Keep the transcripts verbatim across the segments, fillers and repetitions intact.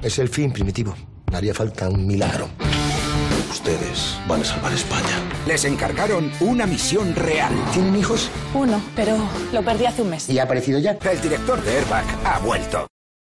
Es el fin, Primitivo. Me haría falta un milagro. Ustedes van a salvar España. Les encargaron una misión real. ¿Tienen hijos? Uno, pero lo perdí hace un mes. ¿Y ha aparecido ya? El director de Airbag ha vuelto.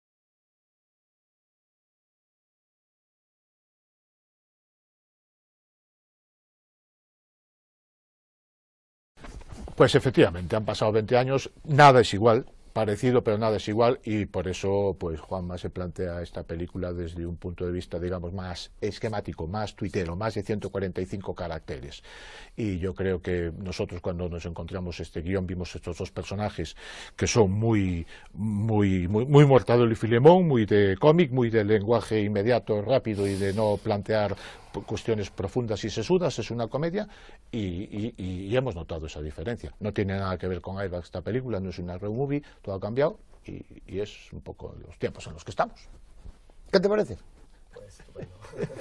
Pues efectivamente, han pasado veinte años, nada es igual, parecido pero nada es igual, y por eso pues Juanma se plantea esta película desde un punto de vista, digamos, más esquemático, más tuitero, más de ciento cuarenta y cinco caracteres. Y yo creo que nosotros, cuando nos encontramos este guión, vimos estos dos personajes que son muy muy muy, muy Mortadelo y Filemón, muy de cómic, muy de lenguaje inmediato, rápido y de no plantear cuestiones profundas y sesudas. Es una comedia y, y, y hemos notado esa diferencia. No tiene nada que ver con Airbag esta película, no es una road movie, todo ha cambiado y, y es un poco los tiempos en los que estamos. ¿Qué te parece? Pues estupendo.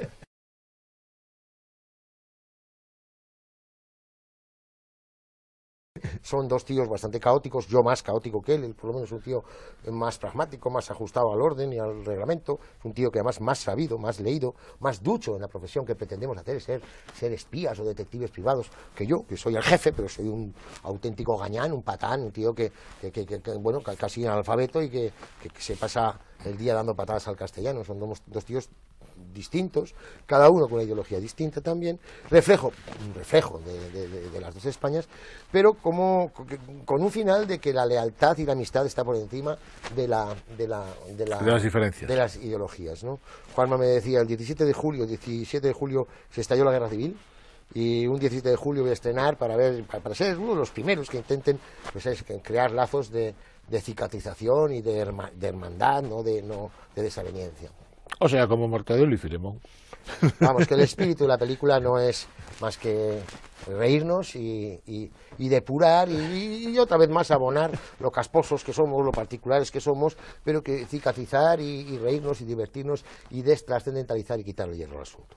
Son dos tíos bastante caóticos, yo más caótico que él, él por lo menos es un tío más pragmático, más ajustado al orden y al reglamento, es un tío que además más sabido, más leído, más ducho en la profesión que pretendemos hacer, ser, ser espías o detectives privados, que yo, que soy el jefe, pero soy un auténtico gañán, un patán, un tío que, que, que, que bueno, casi analfabeto y que, que, que se pasa el día dando patadas al castellano. Son dos, dos tíos distintos, cada uno con una ideología distinta también, reflejo, un reflejo de, de, de, de las dos Españas, pero como con un final de que la lealtad y la amistad está por encima de la de, la, de, la, de las diferencias, de las ideologías, ¿no? Juanma me decía, el diecisiete de julio, diecisiete de julio se estalló la guerra civil, y un diecisiete de julio voy a estrenar para ver, para ser uno de los primeros que intenten, pues, es, crear lazos de, de cicatrización y de, herma, de hermandad, no de, no de desaveniencia. O sea, como Mortadelo y Filemón. Vamos, que el espíritu de la película no es más que reírnos y, y, y depurar y, y otra vez más abonar lo casposos que somos, lo particulares que somos, pero que cicatrizar y, y reírnos y divertirnos y destrascendentalizar y quitarle hierro al asunto.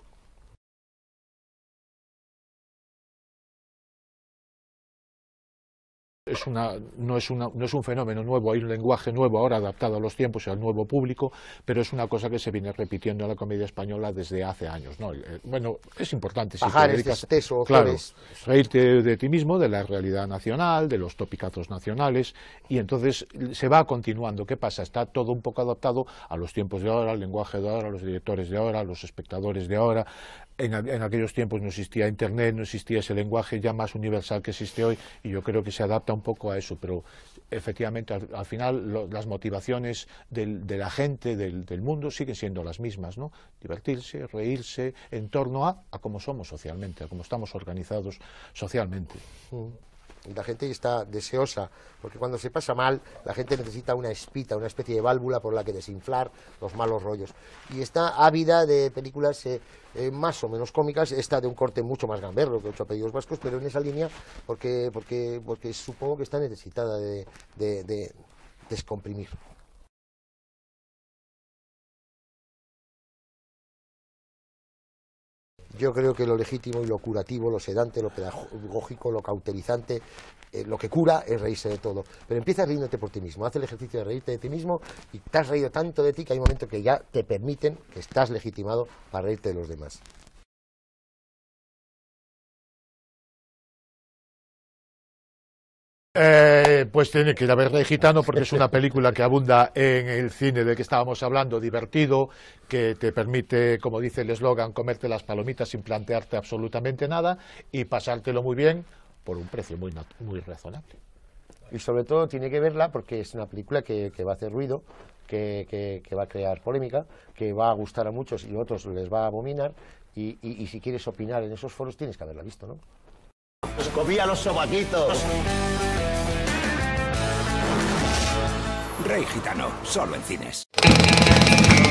Es una, no, es una, no es un fenómeno nuevo, hay un lenguaje nuevo ahora adaptado a los tiempos y al nuevo público, pero es una cosa que se viene repitiendo en la comedia española desde hace años, ¿no? Eh, bueno, es importante. Si Pajares, te dedicas, desteso, claro, flores. Reírte de ti mismo, de la realidad nacional, de los topicazos nacionales, y entonces se va continuando. ¿Qué pasa? Está todo un poco adaptado a los tiempos de ahora, al lenguaje de ahora, a los directores de ahora, a los espectadores de ahora. En, en aquellos tiempos no existía Internet, no existía ese lenguaje ya más universal que existe hoy, y yo creo que se adapta un poco a eso, pero efectivamente al, al final lo, las motivaciones del, de la gente, del, del mundo, siguen siendo las mismas, ¿no? Divertirse, reírse, en torno a, a cómo somos socialmente, a cómo estamos organizados socialmente. Mm. Y la gente está deseosa, porque cuando se pasa mal, la gente necesita una espita, una especie de válvula por la que desinflar los malos rollos. Y está ávida de películas eh, eh, más o menos cómicas, esta de un corte mucho más gamberro que Ocho apellidos vascos, pero en esa línea, porque, porque, porque supongo que está necesitada de, de, de descomprimir. Yo creo que lo legítimo y lo curativo, lo sedante, lo pedagógico, lo cauterizante, eh, lo que cura es reírse de todo. Pero empieza riéndote por ti mismo, haz el ejercicio de reírte de ti mismo y te has reído tanto de ti que hay un momento que ya te permiten, que estás legitimado para reírte de los demás. Eh, pues tiene que ir a ver Rey Gitano, porque es una película que abunda en el cine del que estábamos hablando, divertido, que te permite, como dice el eslogan, comerte las palomitas sin plantearte absolutamente nada y pasártelo muy bien por un precio muy, muy razonable. Y sobre todo tiene que verla porque es una película que, que va a hacer ruido, que, que, que va a crear polémica, que va a gustar a muchos y a otros les va a abominar, y, y, y si quieres opinar en esos foros tienes que haberla visto, ¿no? Os comía los sobaquitos. Rey Gitano, solo en cines.